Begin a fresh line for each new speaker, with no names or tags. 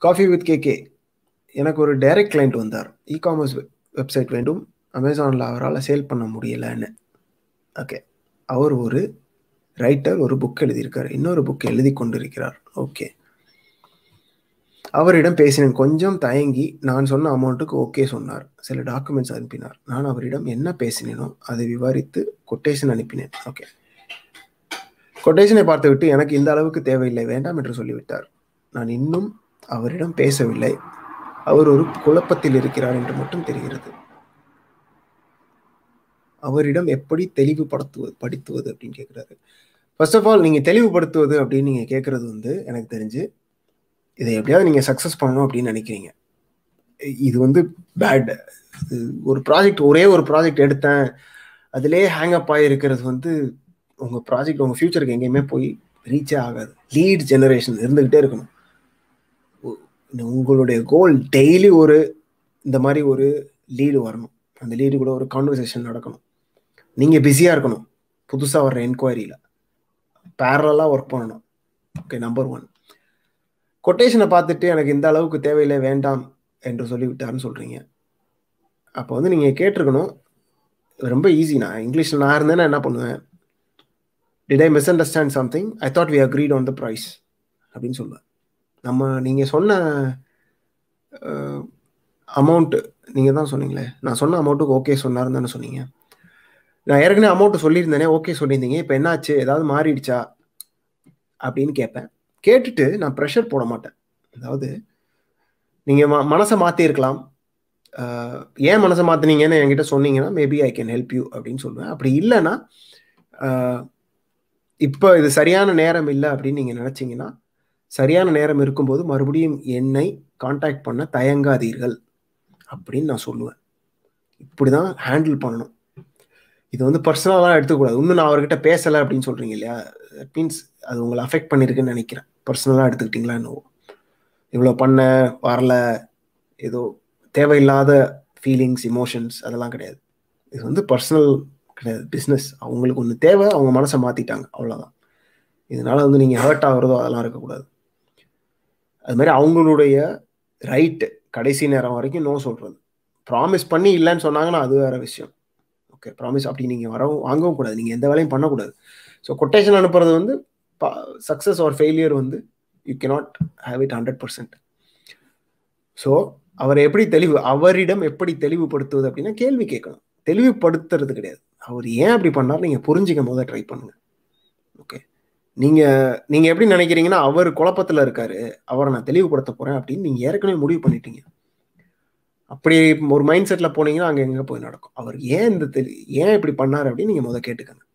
Coffee with KK, எனக்கு ஒரு direct client வந்தார். இ-காமர்ஸ் வெப்சைட் வேண்டும், அமேசானில் அவரால் சேல் பண்ண முடியலைன்னு. ஓகே, அவர் ஒரு ரைட்டர், ஒரு புக் எழுதியிருக்கார், இன்னொரு புக் எழுதி கொண்டிருக்கிறார். ஓகே, அவரிடம் பேசினேன். கொஞ்சம் தயங்கி நான் சொன்ன அமௌண்ட்டுக்கு ஓகே சொன்னார். சில டாக்குமெண்ட்ஸ் அனுப்பினார். நான் அவரிடம் என்ன பேசினேனோ அதை விவரித்து கொட்டேஷன் அனுப்பினேன். ஓகே, கொட்டேஷனை பார்த்துவிட்டு எனக்கு இந்த அளவுக்கு தேவையில்லை, வேண்டாம் என்று சொல்லிவிட்டார். நான் இன்னும் அவரிடம் பேசவில்லை. அவர் ஒரு குழப்பத்தில் இருக்கிறார் என்று மட்டும் தெரிகிறது. அவரிடம் எப்படி தெளிவுபடுத்துவது அப்படின்னு கேட்குறாரு. ஃபர்ஸ்ட் ஆஃப் ஆல், நீங்கள் தெளிவுபடுத்துவது அப்படின்னு நீங்கள் கேட்குறது வந்து எனக்கு தெரிஞ்சு இதை எப்படியாவது நீங்கள் சக்ஸஸ் பண்ணணும் அப்படின்னு நினைக்கிறீங்க. இது வந்து பேட். ஒரு ப்ராஜெக்ட், ஒரே ஒரு ப்ராஜெக்ட் எடுத்தேன், அதிலே ஹேங் அப் ஆகிருக்கிறது வந்து உங்கள் ப்ராஜெக்ட் உங்கள் ஃபியூச்சருக்கு எங்கேயுமே போய் ரீச்சே ஆகாது. லீட் ஜெனரேஷன் இருந்துக்கிட்டே இருக்கணும். உங்களுடைய கோல் டெய்லி ஒரு இந்த மாதிரி ஒரு லீடு வரணும். அந்த லீடு கூட ஒரு கான்வர்சேஷன் நடக்கணும். நீங்கள் பிஸியாக இருக்கணும். புதுசாக வர்ற என்கொயரியில் பேரலாக ஒர்க் பண்ணணும். Okay, number 1. கொட்டேஷனை பார்த்துட்டு எனக்கு இந்த அளவுக்கு தேவையில்லை, வேண்டாம் என்று சொல்லிவிட்டாருன்னு சொல்கிறீங்க. அப்போ வந்து நீங்கள் கேட்டிருக்கணும், ரொம்ப ஈஸி. நான் இங்கிலீஷில் நான் இருந்தேன்னா என்ன பண்ணுவேன், did I misunderstand something, I thought we agreed on the price அப்படின்னு சொல்லுவேன். நீங்கள் சொன்ன அமௌண்ட்டு நீங்கள் தான் சொன்னீங்களே, நான் சொன்ன அமௌண்ட்டுக்கு ஓகே சொன்னாருன்னு தானே சொன்னீங்க. நான் ஏற்கனவே அமௌண்ட்டு சொல்லியிருந்தேனே, ஓகே சொல்லியிருந்தீங்க, இப்போ என்னாச்சு, ஏதாவது மாறிடுச்சா அப்படின்னு கேட்பேன். கேட்டுட்டு நான் ப்ரெஷர் போட மாட்டேன். அதாவது நீங்கள் மனசை மாற்றிருக்கலாம், ஏன் மனசை மாற்றினீங்கன்னு என்கிட்ட சொன்னீங்கன்னா maybe I can help you அப்படின்னு சொல்லுவேன். அப்படி இல்லைன்னா, இப்போ இது சரியான நேரம் இல்லை அப்படின்னு நீங்கள் நினச்சிங்கன்னா, சரியான நேரம் இருக்கும்போது மறுபடியும் என்னை கான்டாக்ட் பண்ண தயங்காதீர்கள் அப்படின்னு நான் சொல்லுவேன். இப்படி தான் ஹேண்டில் பண்ணணும். இது வந்து பர்சனலாக எடுத்துக்கூடாது. இன்னும் நான் அவர்கிட்ட பேசலை அப்படின்னு சொல்கிறீங்க இல்லையா, தட் மீன்ஸ் அது உங்களை அஃபெக்ட் பண்ணியிருக்குன்னு நினைக்கிறேன். பர்சனலாக எடுத்துக்கிட்டிங்களா என்னவோ, இவ்வளோ பண்ண வரல, ஏதோ தேவையில்லாத ஃபீலிங்ஸ், இமோஷன்ஸ் அதெல்லாம் கிடையாது. இது வந்து பர்சனல் கிடையாது, பிஸ்னஸ். அவங்களுக்கு ஒன்று தேவை, அவங்க மனசை மாற்றிட்டாங்க, அவ்வளோதான். இதனால் வந்து நீங்கள் ஹர்ட் ஆகிறதோ அதெல்லாம் இருக்கக்கூடாது. அது மாதிரி அவங்களுடைய ரைட்டு கடைசி நேரம் வரைக்கும் நோ சொல்கிறது. ப்ராமிஸ் பண்ணி இல்லைன்னு சொன்னாங்கன்னா அது வேறு விஷயம். ஓகே, ப்ராமிஸ் அப்படி நீங்கள் வாங்கவும் கூடாது, நீங்கள் எந்த வேலையும் பண்ணக்கூடாது. ஸோ கொட்டேஷன் அனுப்புறது வந்து சக்ஸஸ் ஆர் ஃபெயிலியர் வந்து you cannot have it 100%. So அவரிடம் எப்படி தெளிவுபடுத்துவது அப்படின்னா, கேள்வி கேட்கணும். தெளிவுபடுத்துறது கிடையாது. அவர் ஏன் அப்படி பண்ணார் நீங்கள் புரிஞ்சிக்கும் போது ட்ரை பண்ணுங்க. ஓகே, நீங்கள் எப்படி நினைக்கிறீங்கன்னா, அவர் குழப்பத்தில் இருக்காரு, அவரை நான் தெளிவுபடுத்த போகிறேன் அப்படின்னு நீங்கள் ஏற்கனவே முடிவு பண்ணிட்டீங்க. அப்படி ஒரு மைண்ட் செட்டில் போனீங்கன்னா அங்கே எங்கே போய் நடக்கும். அவர் ஏன் இப்படி பண்ணார் அப்படின்னு நீங்கள் கேட்டுக்கங்க.